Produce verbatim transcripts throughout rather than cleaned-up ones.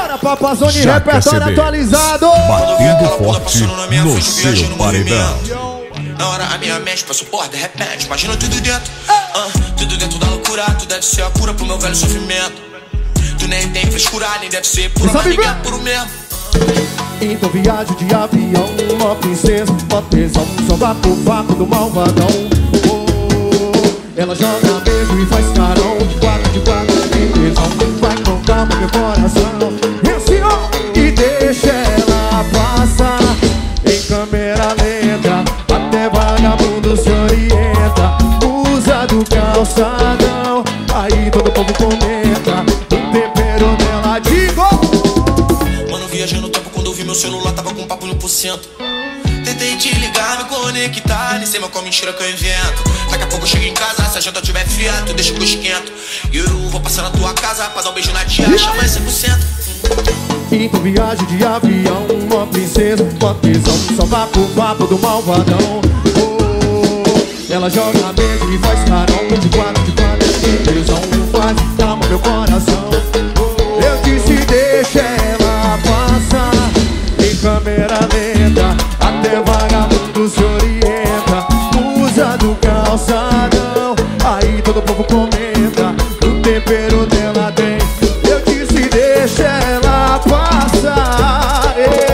Bora, Papazone, repertório atualizado. Batendo forte no seu paredão. Na hora a minha mente passa porra, de repente, imagina tudo dentro. uh, Tudo dentro da loucura, tu deve ser a cura pro meu velho sofrimento. Tu nem tem frescura, nem deve ser pura, mas ninguém é puro mesmo. Então viajo de avião, uma princesa, uma tesão, só vapo, vapo do malvadão. oh, Ela joga beijo e faz carão, de quatro, de quatro, tem tesão. Vai com calma meu coração, esse ó, e deixa ela passar. Em câmera lenta, até vagabundo se orienta. Usa do calçadão, aí todo povo comenta. O tempero dela digo. Mano, viajei no tempo quando eu vi meu celular, tava com papo mil por cento. Tentei te ligar, me conectar, nem sei mais qual mentira que eu invento. Daqui a pouco eu chego em casa, se a janta tiver fria, tu deixa que eu esquento. E eu vou passar na tua casa pra dar um beijo na tia, chama cem por cento. Então viagem de avião, uma princesa, uma tesão, só vapo, vapo do malvadão. oh, Ela joga beijo e faz carão, de quatro, de quatro, tem tesão. Faz calma meu coração, oh, eu disse deixa ela passar. Em câmera lenta, até vagabundo se orienta. Usa do calçadão, aí todo povo comenta. O tempero dela tem, eu disse deixa ela passar.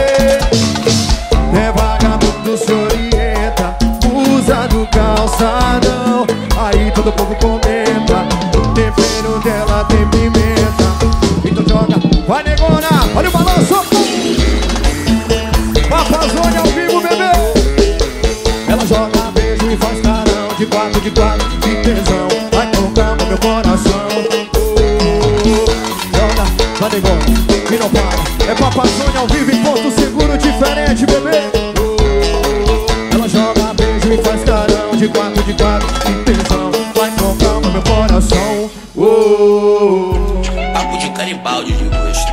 É vagabundo se orienta. Usa do calçadão, aí todo povo comenta. O tempero dela tem pimenta. Então joga, vai negona, olha o balanço. Papazone ao vivo, bebê. Ela joga beijo e faz carão, de quatro, de quatro, de tesão. Vai com calma meu coração. oh, Joga, vai negona, e não para. É Papazone ao vivo em Porto Seguro, diferente, bebê. oh, Ela joga beijo e faz carão, de quatro, de quatro, de tesão. Vai com calma meu coração. oh, Papo de caribaldi de gosto.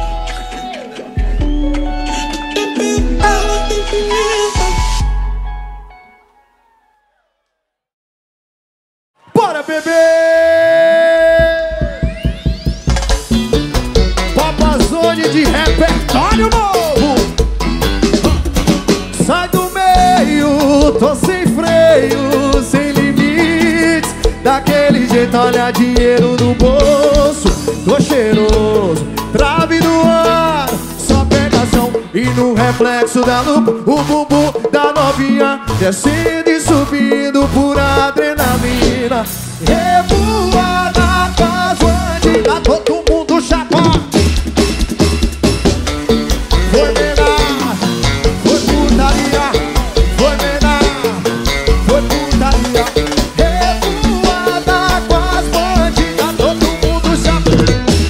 Bora, bebê! Papazone de repertório novo. Sai do meio, tô sem freio, sem limites. Daquele jeito, olha dinheiro no bolso. Tô cheiroso, trave no ar, só pegação. E no reflexo da lupa, o bumbum da novinha descendo e subindo por adrenalina. Revoada com as bandidas, todo mundo chapó. Foi menor, foi putaria. Foi menor, foi putaria. Revoada com as bandidas, todo mundo chapó.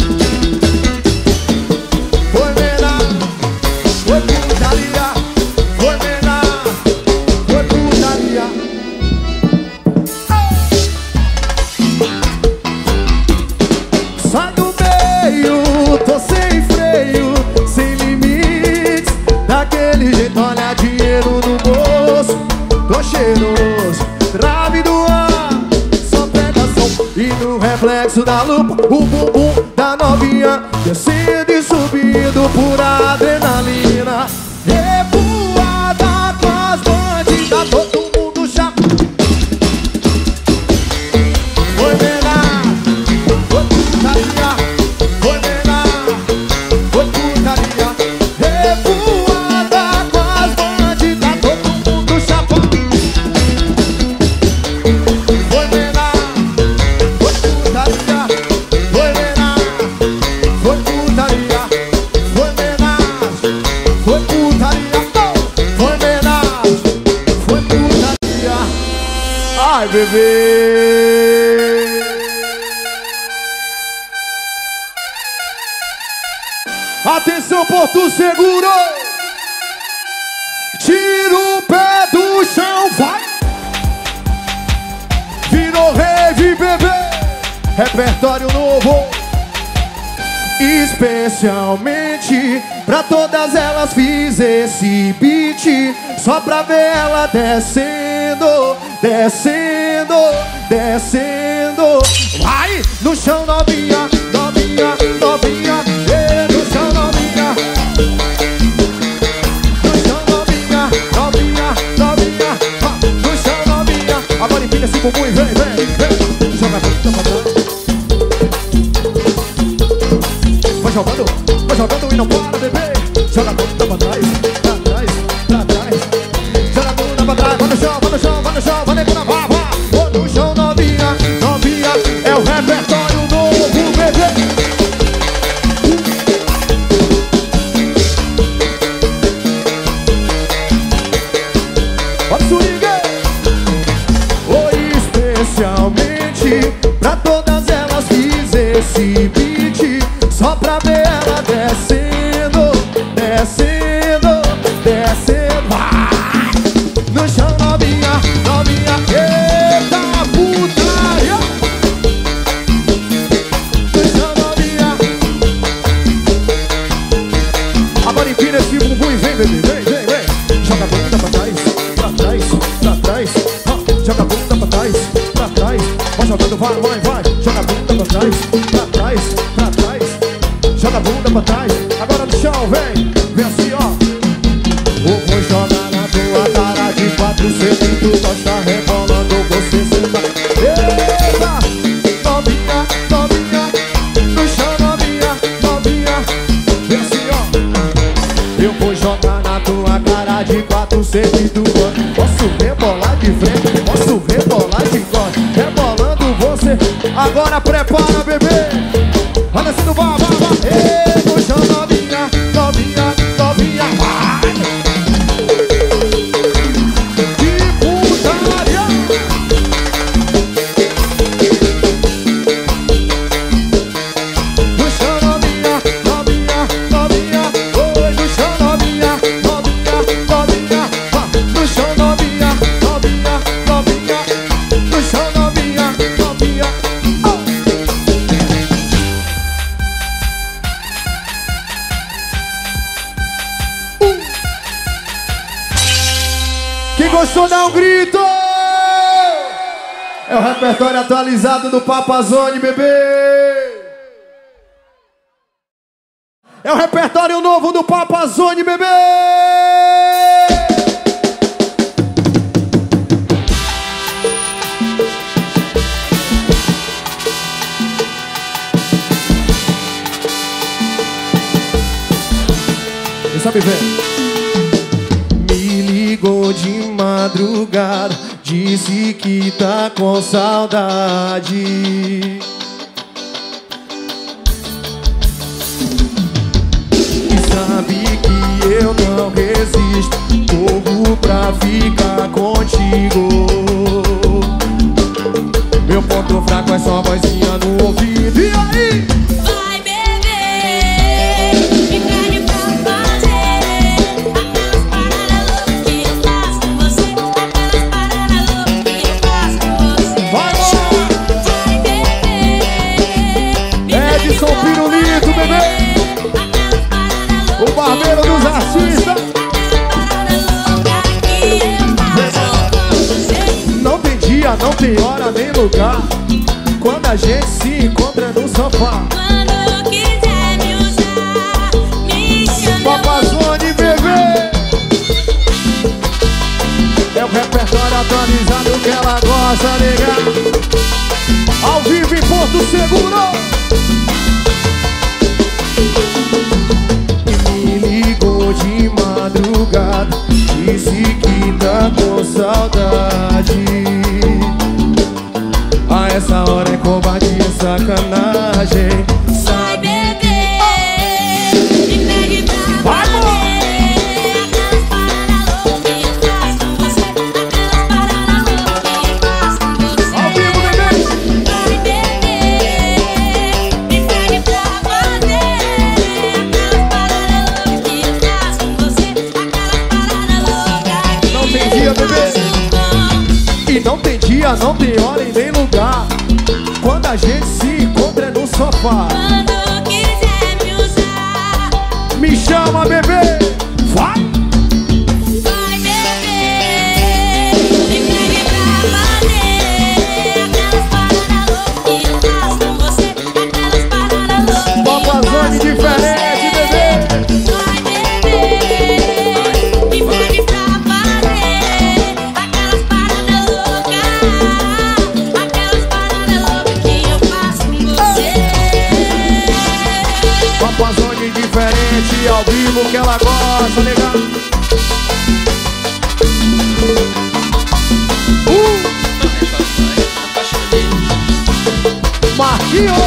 Foi menor, foi putaria. Foi menor, foi putaria. Sai do meio, tô sem freio, sem limites. Daquele jeito, olha dinheiro no bolso. Tô cheiroso, trave do ar, só pegação. E no reflexo da lupa, o bumbum da novinha descendo e subindo por adrenalina. Revoada com as bandidas, todo mundo já. Foi menor, foi putaria. Foi menor, foi putaria. Revoada com as bandidas, todo mundo chapó. Foi menor, foi putaria. Foi menor, foi putaria. Foi menor, foi putaria. Foi menor, foi putaria. Ai, bebê. Atenção, Porto Seguro. Tira o pé do chão, vai. Virou rave, bebê. Repertório novo. Especialmente pra todas elas fiz esse beat, só pra ver ela descendo, descendo, descendo. Vai no chão, novinha, novinha, novinha. E no chão, novinha. jogando, vai jogando e não para, bebê. Joga a bunda pra trás, pra trás, pra trás. Joga a bunda pra trás, vai no chão, vai no chão, vai no chão, vai negando a barba. Vou no chão, novinha, novinha, é o repertório novo, bebê. Olha o swing, oi, especialmente pra todas elas fiz esse beat, só pra ver ela descendo, descendo, descendo. Vai! No chão, novinha, novinha, eita putaria. No chão, novinha. Agora empina esse bumbum e vem, bebê, vem, vem, vem. Joga a bunda pra trás, pra trás, pra trás. Ah, joga a bunda pra trás, pra trás. Vai jogando, vai, vai, vai. Joga a bunda pra trás, pra trás, pra trás. Joga a bunda pra trás. Agora no chão, vem, vem assim, ó. Eu vou jogar na tua cara de quatro, sei que tu gosta rebolando, você senta. Eita, novinha, novinha. No chão, novinha, novinha. Vem assim, ó. Eu vou jogar na tua cara de quatro, sei que tu gosta. Posso rebolar de frente, posso rebolar de costas, rebolando você. Agora prepara, bebê. Olha assim no bar, bar, bar. Ei, no chão, novinha, novinha, novinha. Vai! Que putaria! No chão, novinha, novinha, novinha. Oi, no chão, novinha, novinha, novinha. No chão, novinha, novinha, novinha. No chão, novinha, novinha. Oh! Quem gostou, dá um grito! É o repertório atualizado do Papazone, bebê! É o repertório novo do Papazone, bebê! Quem sabe ver? Ligou de madrugada, disse que tá com saudade. E sabe que eu não resisto, corro pra ficar contigo. Meu ponto fraco é só vozinha no ouvido. E aí? Vai beber, me pede pra fazer aquelas paradas loucas que eu faço com você. Aquelas paradas loucas que eu faço com você. Vai lá! Vai beber, me pede Edson pra Pirulito, fazer bebê! aquelas paradas loucas O barbeiro que eu dos faço com você. artistas. Aquelas paradas loucas que eu faço com você. Não tem dia, não tem hora nem lugar, quando a gente se encontra no sofá. Quando quiser me usar, me chama. Papazone, bebê! É o repertório atualizado que ela gosta, nega. Ao vivo em Porto Seguro. E me ligou de madrugada, disse que tá com saudade. A essa hora é covardia, sacanagem. Vai beber, me pede pra Vai, fazer aquelas paradas loucas que eu faço com você. Aquelas paradas loucas que eu faço com você. Ao vivo, bebê! Vai beber, me pede pra fazer aquelas paradas loucas que eu faço com você. Aquelas paradas loucas que Não tem dia, eu bebê. faço com. E não tem dia, não tem hora e nem lugar, quando a gente se encontra no sofá. Quando quiser me usar, Me chama, bebê! Vai! vai beber, me pede pra fazer aquelas paradas loucas que eu faço com você. Aquelas paradas loucas que eu Papazone faço com diferente, você. bebê! Vai beber, me pede pra fazer aquelas paradas loucas. Aquelas paradas loucas que eu faço com você. Papazone aqui ao vivo que ela gosta, legal. Uh! Marquinhos!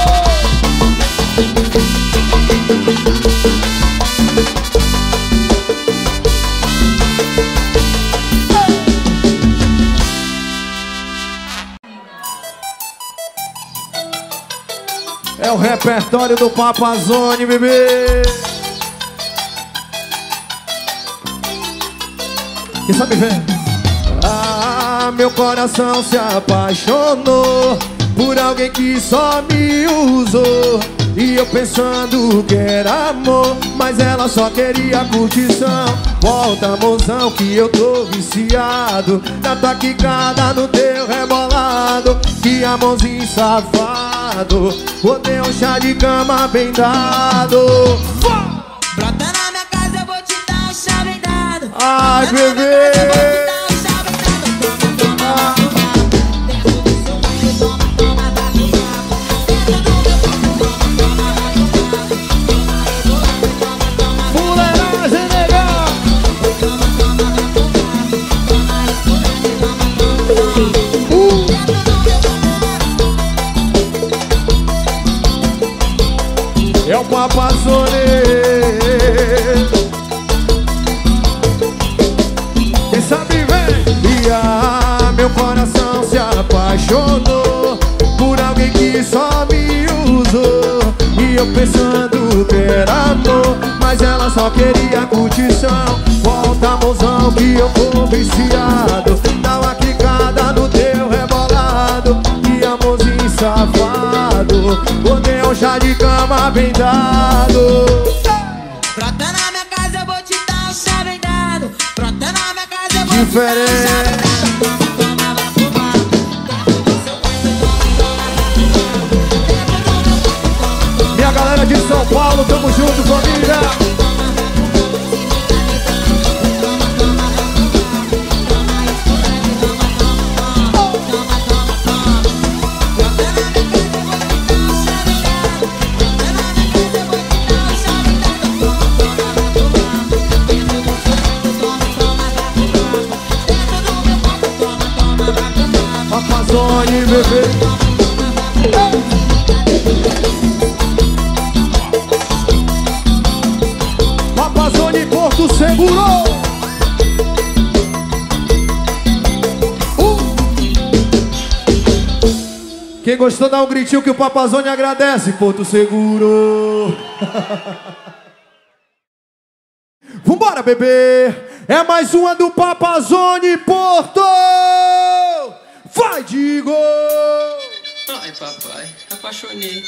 É o repertório do Papazone, bebê. Quem sabe ver? Ah, meu coração se apaixonou por alguém que só me usou. E eu pensando que era amor, mas ela só queria curtição. Volta, mozão, que eu tô viciado na tua quicada, no teu rebolado. Que amorzinho safado, odeio um chá de cama bem dado. Brota na minha casa, eu vou te dar um chá bem dado. Ai, bebê. É o Papazone. Quem sabe vem. E ah, meu coração se apaixonou por alguém que só me usou. E eu pensando que era amor, mas ela só queria curtição. Volta, mozão, que eu tô viciado, dá uma quicada no teu rebolado. Que amorzinho safado, odeio um chá de cama bem dado. Brota na minha casa, eu vou te dar um chá bem dado. Brota na minha casa, eu vou Diferente. te dar um chá bem dado. Minha galera de São Paulo, tamo junto, família. Papazone, bebê. Papazone, Porto Seguro. Uh. Quem gostou, dá um gritinho que o Papazone agradece. Porto Seguro. Vambora, bebê. É mais uma do Papazone, Porto. Vai, Digo! Ai, papai, apaixonei.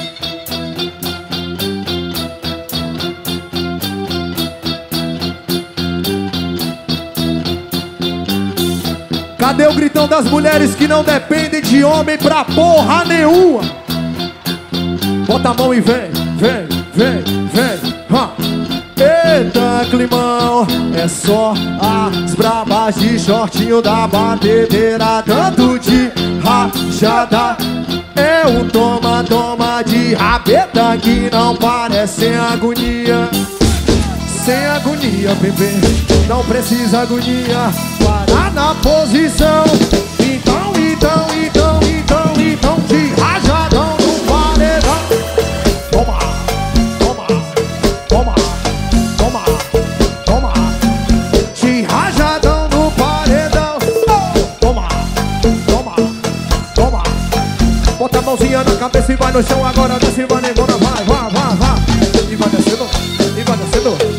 Cadê o gritão das mulheres que não dependem de homem pra porra nenhuma? Bota a mão e vem, vem, vem, vem. Ha. Eita, climão, é só as brabas de shortinho da batedeira, tanto de rachada. É um toma, toma de rabeta que não parece sem agonia. Sem agonia, bebê, não precisa agonia. Para na posição. Então, então, então, então, então, de rajadão no paredão. Toma, toma, toma, toma, toma. De rajadão no paredão. Toma, toma, toma. Bota a mãozinha na cabeça e vai no chão. Agora desce e vai embora. Vai, vai, vai, vai. E vai descendo, e vai descendo.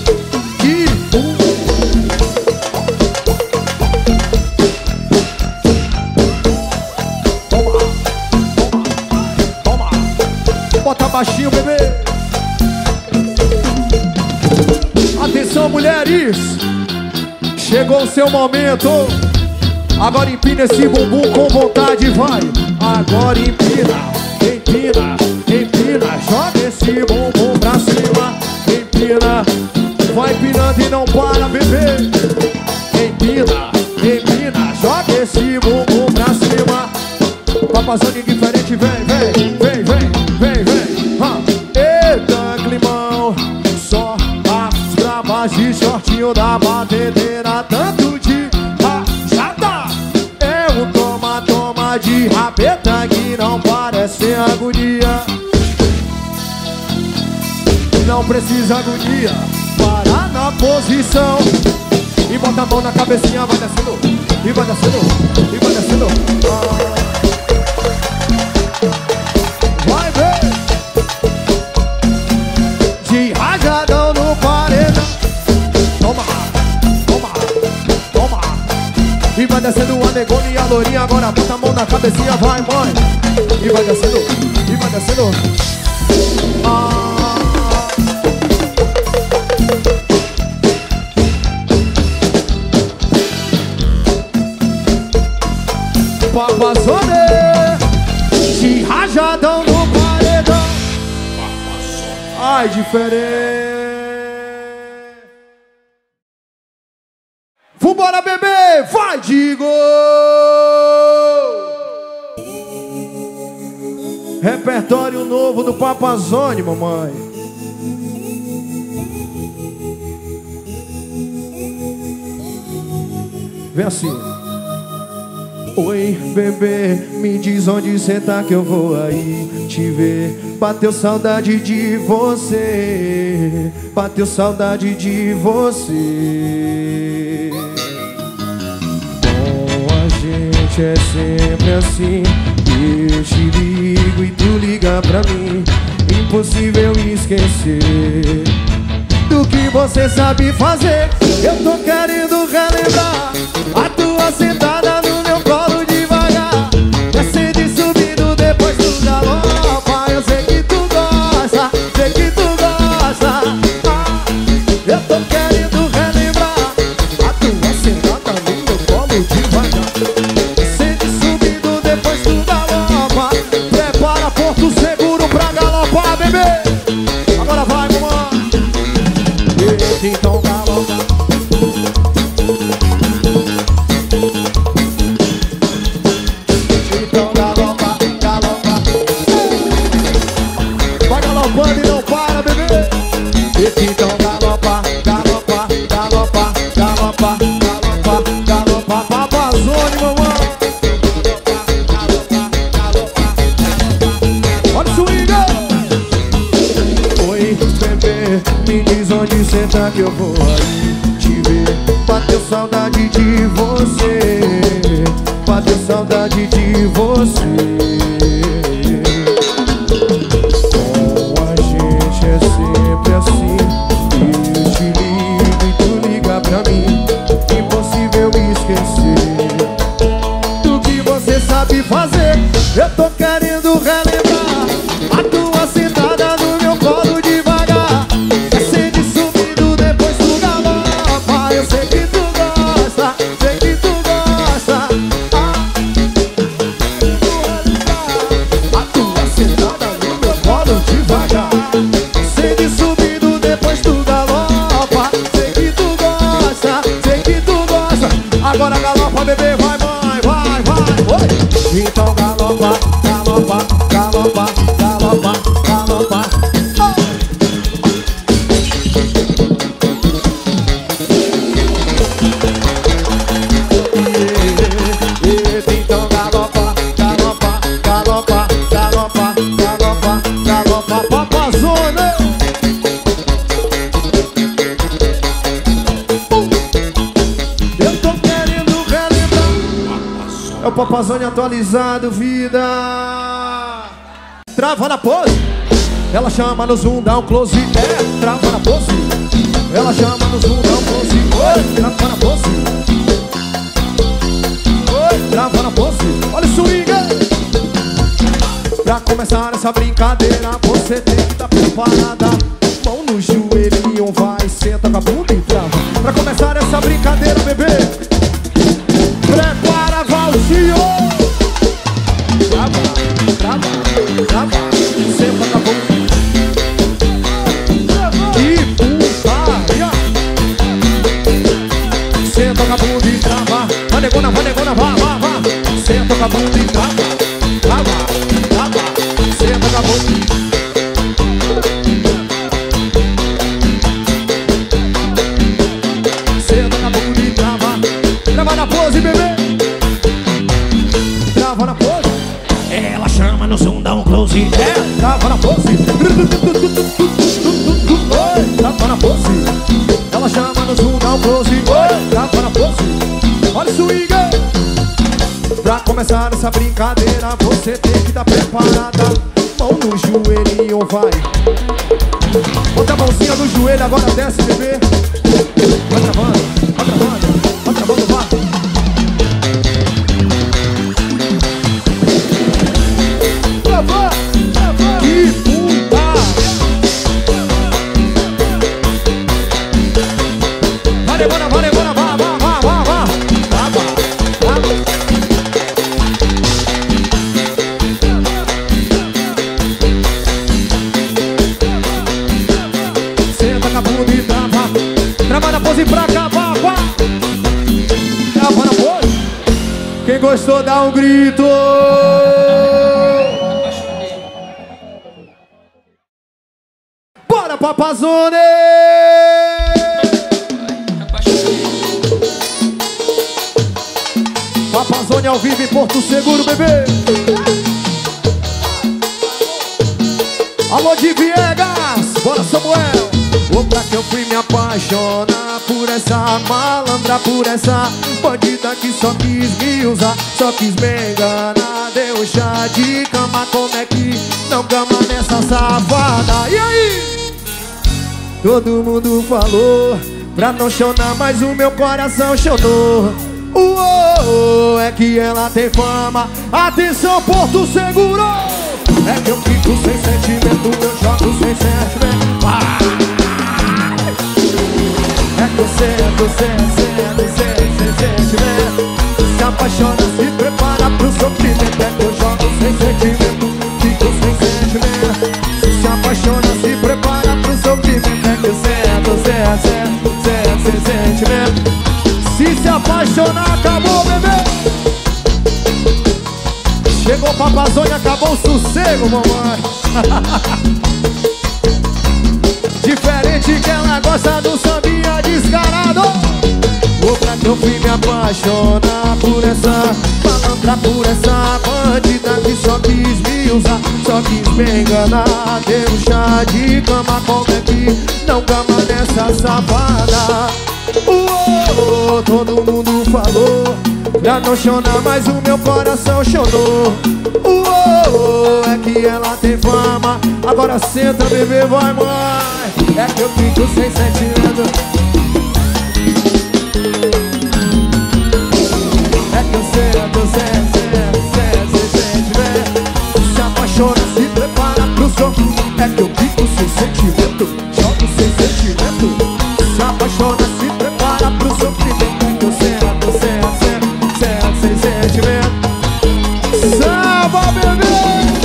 Bota baixinho, bebê. Atenção, mulheres. Chegou o seu momento. Agora empina esse bumbum com vontade, vai. Agora empina, empina, empina. Joga esse bumbum pra cima. Empina, vai empinando e não para, bebê. Empina, empina. Joga esse bumbum pra cima. Papazone diferente, vem, vem, vem, vem. Vem, vem, ha. Eita, climão, só na batedeira, tanto de rajada. É um toma, toma de rabeta que não parece agonia. Não precisa agonia, para na posição e bota a mão na cabecinha, vai descendo, e vai descendo, e vai descendo. Ah. Vai ver de rajadão no paredão. Toma, toma, toma. E vai descendo a negona e a lourinha. Agora bota a mão na cabecinha, vai mãe. E vai descendo, e vai descendo. Ah. Papazone de rajadão no paredão. Ai, diferente. Vambora, bebê, vai de gol. Repertório novo do Papazone, mamãe. Vem assim. Oi, bebê, me diz onde cê tá que eu vou aí te ver. Bateu saudade de você, bateu saudade de você. Com a gente é sempre assim, eu te ligo e tu liga pra mim. Impossível esquecer do que você sabe fazer. Eu tô querendo relembrar a tua sentada no meu colo devagar, descendo subindo depois do galopa. Eu sei que tu gosta, sei que tu gosta. Ah, eu tô querendo relembrar a tua sentada no meu colo devagar, descendo subindo depois do galopa. Prepara Porto Seguro pra galopar, bebê. Agora vai, mamãe. Então galopa. Então galopa, galopa. Vai galopando e não para, bebê. Então galopa, galopa, galopa, galopa, galopa, galopa. Papazone, mamãe. Olha o swing. Oi, bebê, me diz onde cê tá que eu vou aí te ver. Bateu saudade de você, bateu saudade de você. Com a gente é sempre assim, eu te ligo e tu liga pra mim. Impossível esquecer do que você sabe fazer. Eu tô querendo relembrar a tua sentada no meu colo devagar, descendo e subindo depois do galopa. Eu sei que tu gosta, sei que tu gosta. Ah, a tua sentada no meu colo devagar, descendo e subindo depois do galopa. Sei que tu gosta, sei que tu gosta. Agora galopa, bebê, vai mãe, vai, vai, oi. Então galopa, galopa, galopa, galopa, galopa. Então galopa, galopa, galopa, galopa, galopa, galopa. Papazone. Eu tô querendo relembrar. É o Papazone atualizado, vida. Trava na pose, ela chama no zoom, dá um close. É, trava na pose, ela chama no zoom, dá um close. Oi, trava na pose. Oi, trava na pose. Olha o swing. Pra começar essa brincadeira, você tem que estar preparada. Mão no joelhinho, vai, senta com a bunda e trava. Pra começar essa brincadeira, bebê, prepara, Valtinho. Trava, trava, trava, senta com a bunda. E putaria. Senta com a bunda e trava. Vai negona, vai negona, vá, vá, vá. Senta com a bunda e trava. Trava, trava, senta com a bunda. na pose. Ela chama no zoom, dá um close. Trava na pose. Olha o swing. Pra começar essa brincadeira, você tem que estar preparada. Mão no joelhinho, vai. Bota a mãozinha no joelho, agora desce, bebê. Vai travando, vai travando, vai travando, vai. Trava, trava. Que puta. Vai, demora, vai, demora, vai, vai, vai, vai, vai. Trava, trava. Senta com a bunda e trava. Trava na pose pra acabar, vá. Trava na pose. Quem gostou dá um grito. Bora, Papazone. Papazone ao vivo em Porto Seguro, bebê. Alô de Viegas, bora Samuel. Ô, pra que eu fui me apaixonar por essa malandra, por essa bandida que só quis me usar, só quis me enganar. Deu chá de cama, como é que não cama nessa safada? E aí? Todo mundo falou pra não chorar, mas o meu coração chorou. Uou, é que ela tem fama. Atenção, Porto Seguro. É que eu fico sem sentimento, eu jogo sem sentimento. Ah! É que você, é que você, é que você, sem sentimento. Se apaixona, se prepara pro sofrimento. É que eu jogo sem sentimento, fico sem sentimento. Se apaixona, se prepara pro sofrimento. É que você, é que você, é que você, sem sentimento. Se se apaixonar, acabou, bebê. Chegou o Papazone, acabou o sossego, mamãe. Diferente que ela gosta do sambinha descarado. Vou pra que eu fui me apaixonar por essa malandra, por essa bandida que só quis me usar, só quis me enganar. Deu um chá de cama, como é que não cama nessa safada? Uou, todo mundo falou pra não chorar, mas o meu coração chorou. Uou, é que ela tem fama. Agora senta, bebê, vai, mãe. É que eu fico sem sentimento. É que eu sei, é que eu sei, sei, sei, sem sentimento. Se apaixona, se prepara pro som. É que eu fico sem sentimento, jogo sem sentimento. Se apaixona, se prepara pro sofrimento. É que eu sei, é que eu sei, sei, sem sentimento. Salva, bebê!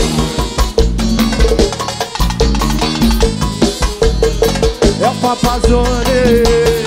É o Papazone.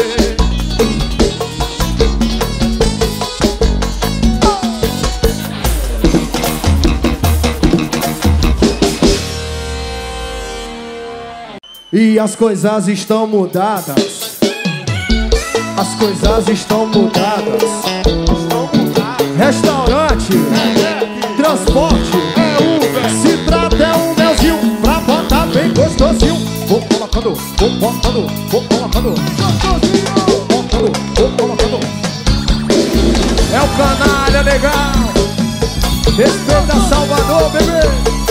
E as coisas estão mudadas. As coisas estão mudadas. Restaurante, transporte, se trata é um melzinho pra botar bem gostosinho. Vou colocando, vou colocando, vou colocando, vou colocando, vou colocando. É o canalha legal. Respeita Salvador, bebê.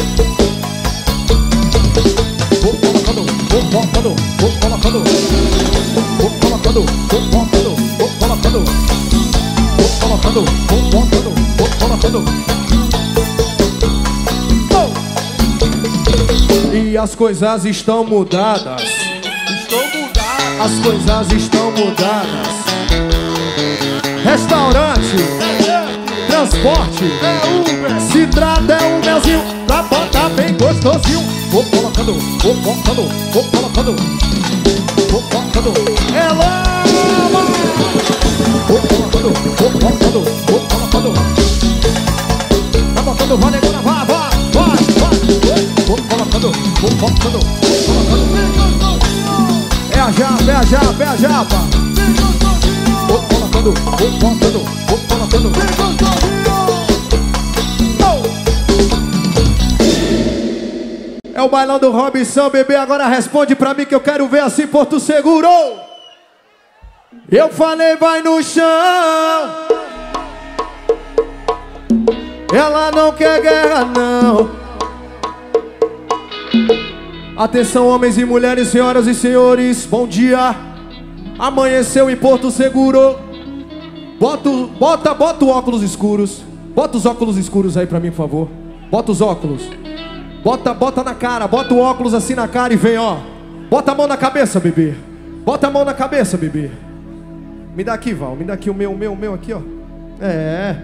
Vou colocando, vou colocando, vou colocando, vou colocando, vou colocando, vou colocando, vou colocando, vou colocando, vou colocando. Oh! E as coisas estão mudadas. Estão mudadas. As coisas estão mudadas. Restaurante, transporte, se trata é um melzinho pra botar bem gostosinho. Vou colocando, vou colocando, vou colocando, vou colocando. É lama! Vou colocando, vou colocando, vou colocando. Tá botando, vai, negona, vai, vai, vai, vai. Vou colocando, vou colocando, vou colocando. É a japa, é a japa, é a japa. Vou colocando, vou colocando, vou colocando. É o bailão do Robson, bebê. Agora responde pra mim que eu quero ver assim, Porto Seguro. Eu falei, vai no chão. Ela não quer guerra, não. Atenção, homens e mulheres, senhoras e senhores, bom dia. Amanheceu em Porto Seguro. Bota, bota, bota os óculos escuros. Bota os óculos escuros aí pra mim, por favor. Bota os óculos. Bota, bota na cara, bota o óculos assim na cara e vem, ó. Bota a mão na cabeça, bebê. Bota a mão na cabeça, bebê. Me dá aqui, Val, me dá aqui o meu, o meu, o meu aqui, ó. É.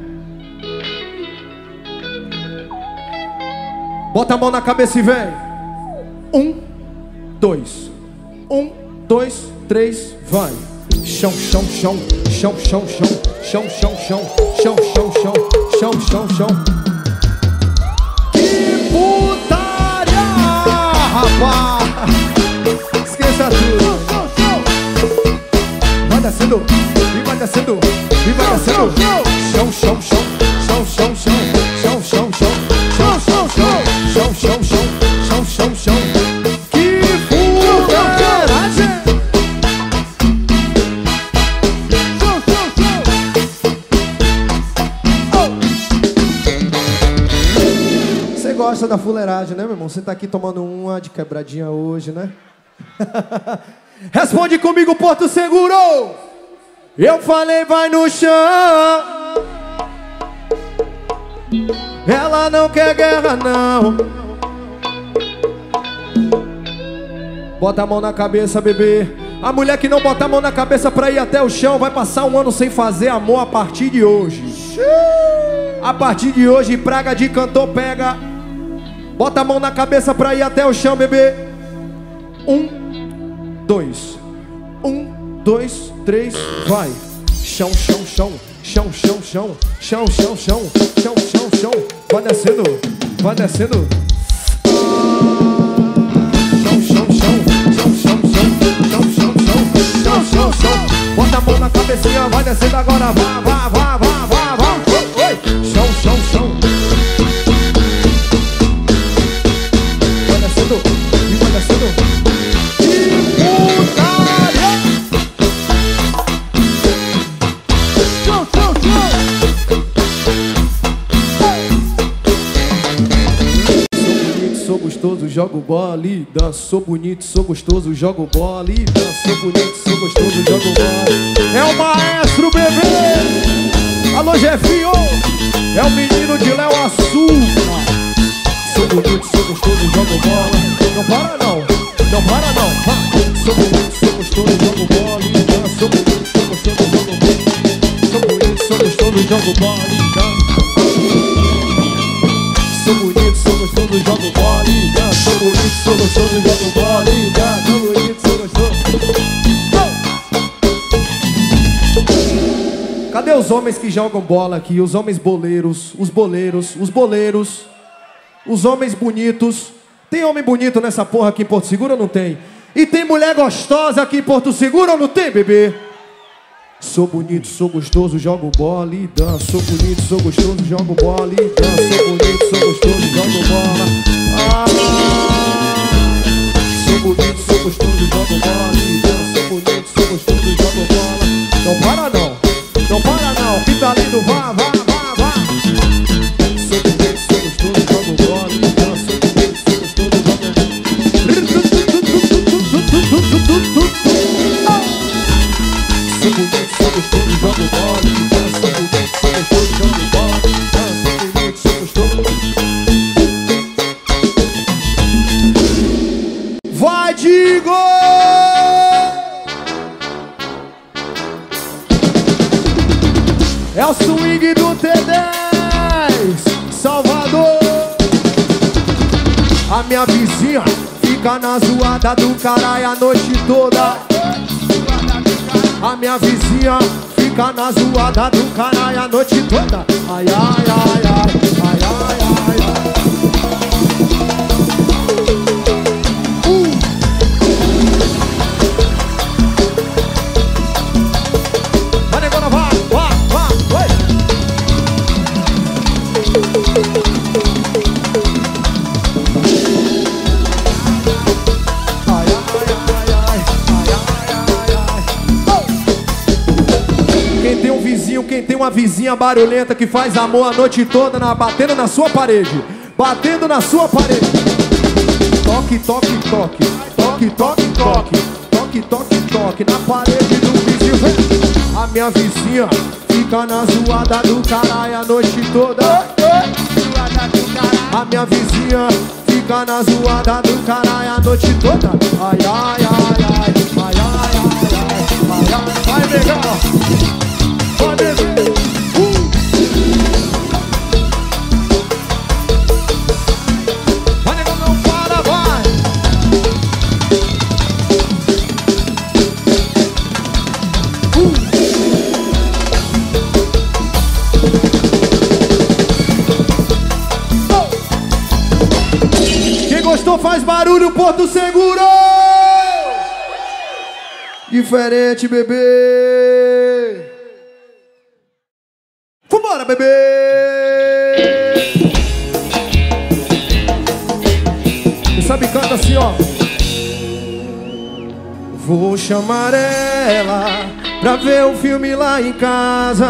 Bota a mão na cabeça e vem. Um, dois. Um, dois, três, vai. Chão, chão, chão, chão, chão, chão, chão, chão, chão, chão, chão, chão, chão, chão, chão. Que putaria, rapaz! Esqueça tudo. Vai descendo, e vai descendo, e vai descendo. Chão, chão, chão, chão, chão, chão, chão, chão, chão, chão, chão, chão, chão, chão, chão, chão. Que fuleiragem! Você gosta da fuleiragem, né, meu irmão? Você tá aqui tomando uma de quebradinha hoje, né? Responde comigo, Porto Seguro. Eu falei, vai no chão. Ela não quer guerra, não. Bota a mão na cabeça, bebê. A mulher que não botar a mão na cabeça pra ir até o chão vai passar um ano sem fazer amor a partir de hoje. A partir de hoje, praga de cantor pega. Bota a mão na cabeça pra ir até o chão, bebê. Um, dois, um, dois, três, vai. Chão, chão, chão, chão, chão, chão, chão, chão, chão, chão, chão, chão. Vai descendo, vai descendo. Chão, chão, chão, chão, chão, chão, chão, chão, chão, chão, chão. Bota a mão na cabecinha, vai descendo agora, vá, vá, vá, vá, vá, vá. Chão, chão, chão. Vai descendo, e vai descendo. Sou gostoso, jogo bola e danço. Sou bonito, sou gostoso, jogo bola e danço. Sou bonito, sou gostoso, jogo bola. É o maestro, bebê. Alô, Jefinho. É o menino de Léo Açúcar. Sou bonito, sou gostoso, jogo bola. Não para não, não para não. Ha. Sou bonito, sou gostoso, jogo bola e danço. Sou bonito, sou gostoso, jogo bola. Sou bonito, sou gostoso, jogo bola e danço. Sou bonito, sou gostoso, jogo bola e danço. Sou bonito, sou gostoso, jogo bola e danço. Sou bonito, sou gostoso. Cadê os homens que jogam bola aqui? Os homens boleiros, os boleiros, os boleiros, os homens bonitos. Tem homem bonito nessa porra aqui em Porto Seguro ou não tem? E tem mulher gostosa aqui em Porto Seguro ou não tem, bebê? Sou bonito, sou gostoso, jogo bola e danço. Sou bonito, sou gostoso, jogo bola e danço. Sou bonito, sou gostoso, jogo bola. Ah, sou bonito, sou gostoso, jogo bola e danço. Sou bonito, sou gostoso, jogo bola. Não para não, não para não. Que tá lindo, vá, vá, vá, vá. Sou bonito, sou gostoso, jogo bola e danço. Sou bonito, sou gostoso, jogo bola. Sou bonito, sou gostoso, jogo bola e danço. Sou bonito, sou gostoso, jogo bola e danço. Sou bonito, sou gostoso. Vai, Digo! É o swing do T dez, Salvador. A minha vizinha fica na zoada do caralho a noite toda. A minha vizinha fica na zoada do caralho a noite toda. Ai, ai, ai, ai, ai, ai, ai, ai. Uh. Vai, negona, vai, vai, vai, vai. quem tem uma vizinha barulhenta que faz amor a noite toda na, batendo na sua parede. Batendo na sua parede. Toque, toque, toque. Toque, toque, toque. Toque, toque, toque na parede do vizinho. A minha vizinha fica na zoada do caralho a noite toda. A minha vizinha fica na zoada do caralho a noite toda. Ai, ai, ai, ai. Ai, ai, ai, ai. Ai, ai. Vai, legal. Vai, beber. Uh. Vai, legal, não para, vai. Uh. Quem gostou faz barulho, Porto Seguro. Diferente, bebê. Vambora, bebê. Quem sabe canta assim, ó. Vou chamar ela pra ver um filme lá em casa.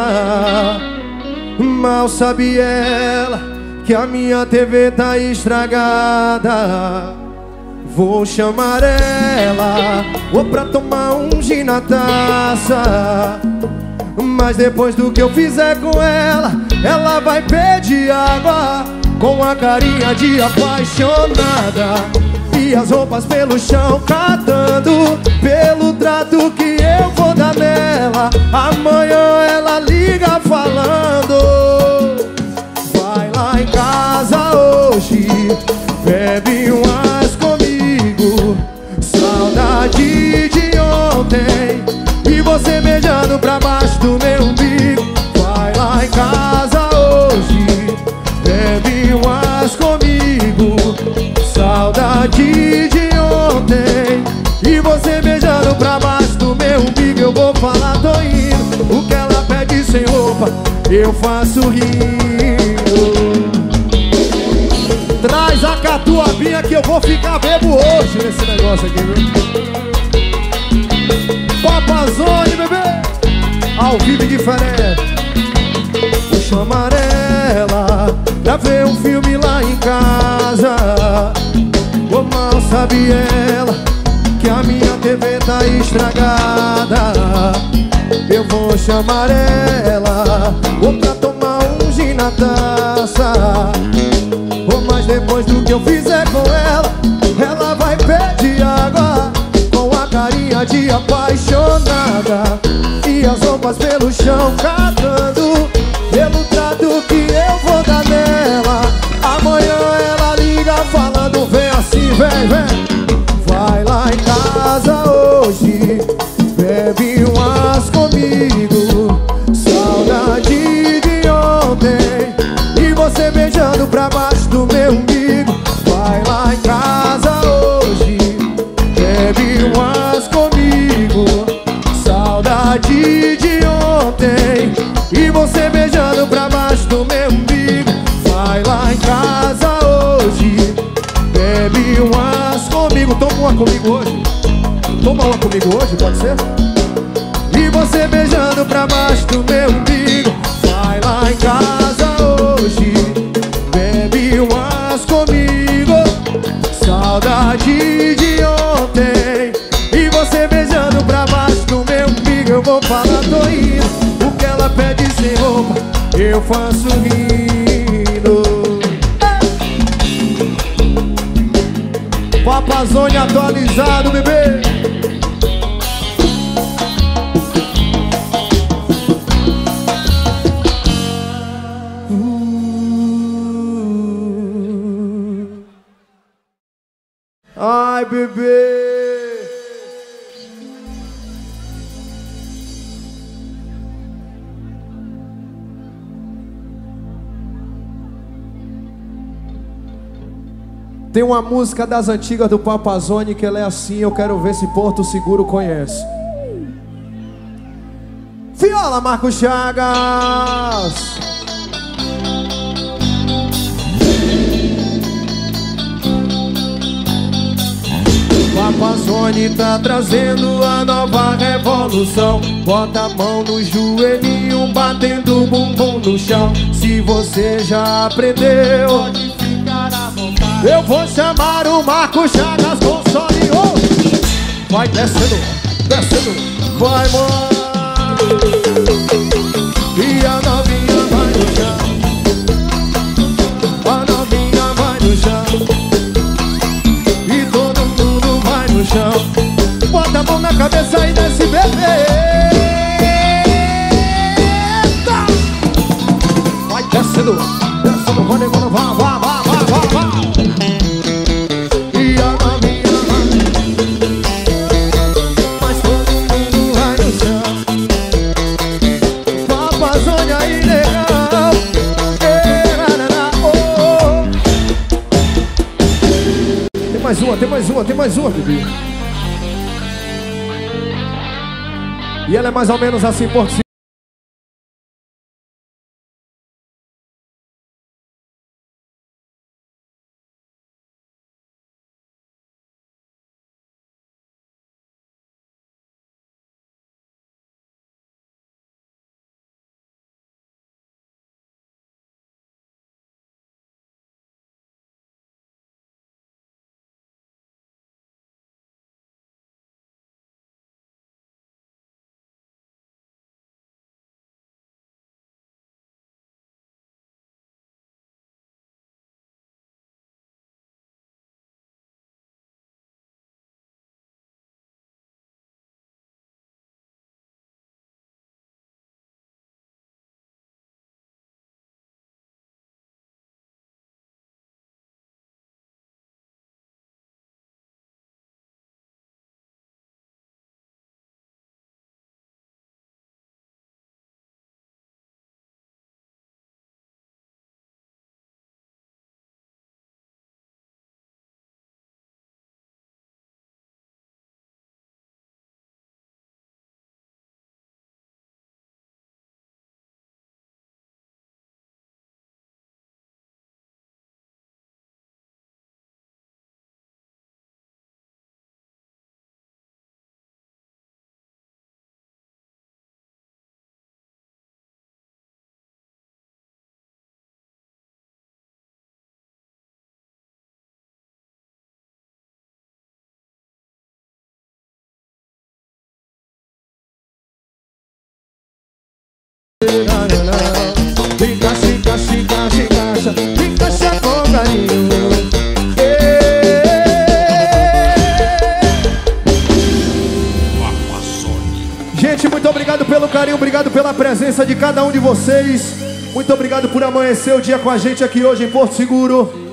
Mal sabe ela que a minha T V tá estragada. Vou chamar ela ou pra tomar um gin na taça. Mas depois do que eu fizer com ela, ela vai pedir água com a carinha de apaixonada e as roupas pelo chão catando pelo trato que eu vou dar nela. Amanhã ela liga falando: vai lá em casa hoje, bebe umas comigo. Saudade de ontem e você beijando pra baixo do meu umbigo. Vai lá em casa hoje, bebe umas comigo. Saudade de ontem e você beijando pra baixo do meu umbigo. Eu vou falar, tô indo. O que ela pede sem roupa, eu faço rindo. Traz a catuabinha que eu vou ficar bebo hoje nesse negócio aqui, viu? Papazone, bebê, ao vivo e diferente. Vou chamar ela pra ver um filme lá em casa. Oh, mal sabe ela que a minha T V tá estragada. Eu vou chamar ela ou pra tomar um gin na taça. Oh, mas depois do que eu fizer com ela, ela vai pedir água com a carinha de apaixonada e as roupas pelo chão catando pelo trato que eu vou dar nela. Amanhã ela liga falando: vem assim, vem, vem. Vai lá em casa hoje, bebe umas comigo. Saudade de ontem e você beijando pra baixo do meu umbigo. Vai lá em casa hoje, bebe umas comigo. Saudade de ontem e você beijando pra baixo do meu umbigo. Vai lá em casa hoje, bebe umas comigo. Toma uma comigo hoje. Toma uma comigo hoje, pode ser? E você beijando pra baixo do meu umbigo. Vai lá em casa hoje, bebe umas comigo. Saudade de ontem e você beijando pra baixo do meu umbigo. Eu vou falar, tô indo. O que ela pede sem roupa, eu faço rindo. Papazone atualizado, bebê. Ai, bebê. Tem uma música das antigas do Papazone que ela é assim, eu quero ver se Porto Seguro conhece. Viola, Marcos Chagas. Papazone tá trazendo a nova revolução. solução. Bota a mão no joelhinho, batendo o bumbum no chão. Se você já aprendeu, pode ficar à vontade. Eu vou chamar o Marco Chagas Console. Oh! Vai descendo, descendo, vai, mano. E a novinha vai no chão. A novinha vai no chão. E todo mundo vai no chão. Bota a mão na cabeça e desce, bebê. Eita! Vai descendo, descendo, vai negando, vai, vai, vai, vai, vai, vai. E a novinha vai. Mas todo mundo vai no chão. Papazônia aí, legal. Tem mais uma, tem mais uma, tem mais uma, bebê. E ela é mais ou menos assim por cima. Fica, fica, fica, fica, fica, fica com carinho. Gente, muito obrigado pelo carinho, obrigado pela presença de cada um de vocês. Muito obrigado por amanhecer o dia com a gente aqui hoje em Porto Seguro.